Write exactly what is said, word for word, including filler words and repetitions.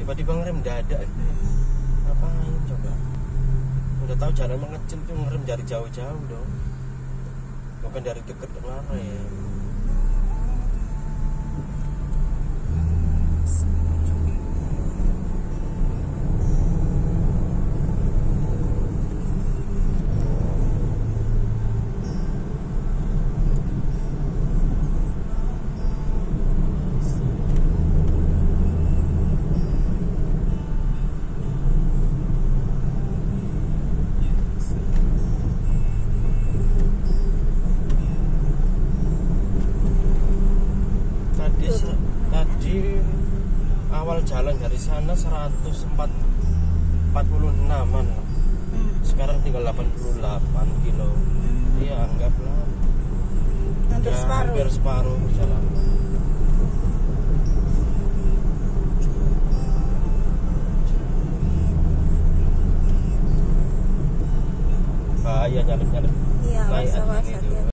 tiba-tiba ngerem dadak. Ngapain coba? Udah tahu jalan mengecil tuh ngerem dari jauh-jauh dong, bukan dari deket ngerem. Tadi awal jalan dari sana seratus empat puluh enam-an. Hmm. Sekarang tinggal delapan puluh delapan kilo. Iya, hmm. anggaplah hampir ya, separuh. Hampir separuh jalan. Bahaya nyalip-nyalip. Iya, naik awas, awas, angin itu.